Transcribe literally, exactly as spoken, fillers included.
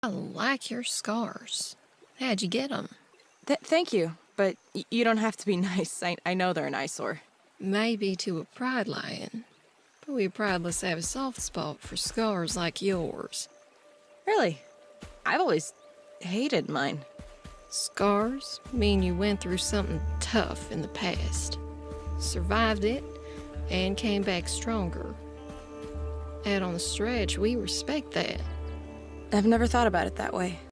I like your scars. How'd you get them? Th thank you, but y you don't have to be nice. I, I know they're an eyesore. Maybe to a pride lion, but we prideless have a soft spot for scars like yours. Really? I've always hated mine. Scars mean you went through something tough in the past, survived it, and came back stronger. Out on the stretch, we respect that. I've never thought about it that way.